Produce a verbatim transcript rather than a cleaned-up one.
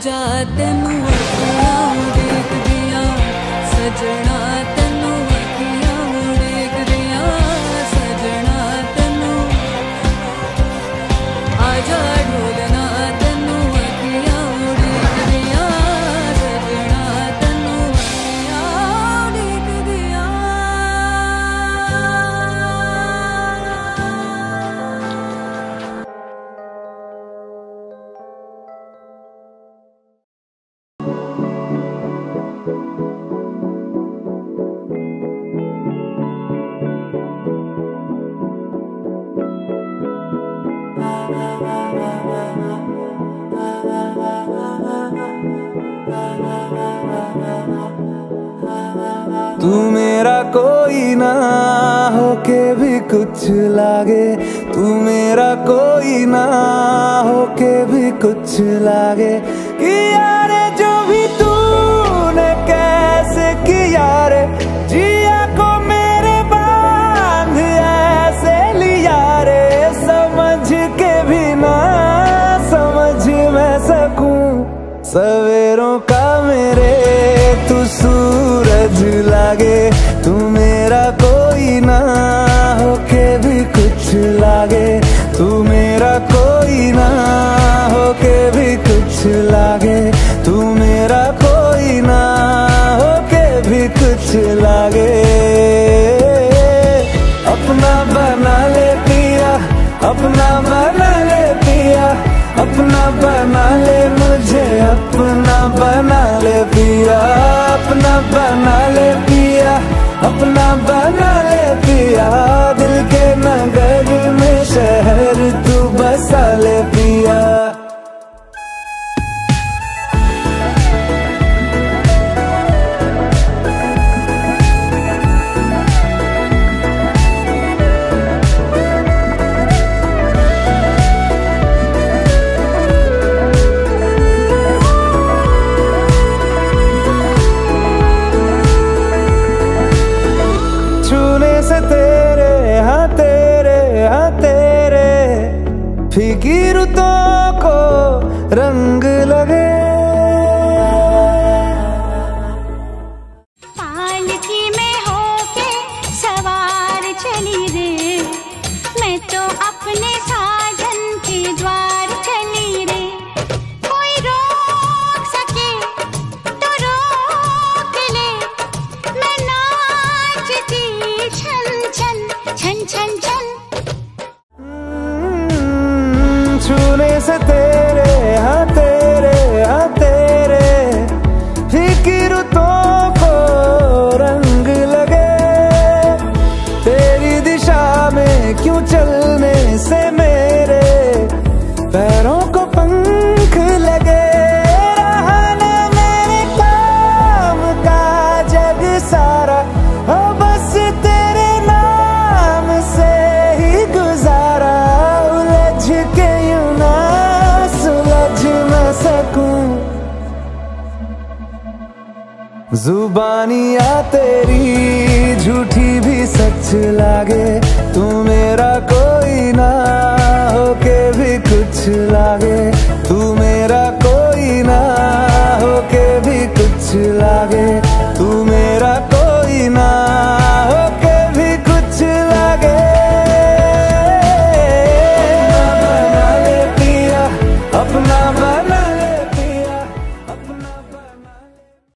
आजा तेनू अखियां उड़ीक दियां सजना तेनू अखियां उड़ीक दियां सजना तेनू आजा ढोलना तेनू अखियां उड़ीक दियां सजना तेनू अखियां उड़ीक दियां। तू मेरा कोई ना होके भी कुछ लागे, तू मेरा कोई ना होके भी कुछ लागे। किया रे जो भी तूने कैसे किया रे, जिया को मेरे बांध ऐसे लिया रे। समझ के भी ना समझ मैं सकूं सवेरों का मेरे तू सूरज लागे। तू मेरा कोई ना होके भी कुछ लागे, तू मेरा कोई ना होके भी कुछ लागे, तू मेरा कोई ना होके भी कुछ लागे। अपना बना ले पिया, अपना बना ले पिया, अपना बना ले मुझे, अपना बना ले पिया, अपना बना ले पिया, अपना बना ले पिया। दिल के नगर में शहर तू बसा ले पिया। तेरे हाँ तेरे हाँ तेरे फीकी रुतों को रंग लगे। पालकी में होके सवार चली रे, मैं तो अपने साजन के द्वार चली रे। कोई रोक सके तो रोक ले, मैं नाचती छन छन छन छन छन। छूने से तेरे हाँ तेरे हाँ तेरे फीकी रुतों को रंग लगे। तेरी दिशा में क्यों चलने से मेरे पैरों को पंख लगे। रहा न मेरे काम का जग सारा, हो बस तेरे नाम से ही गुजारा। उलझ के यूं ना सुलझ न सकूं, जुबानियाँ तेरी झूठी भी सच लागे। तू मेरा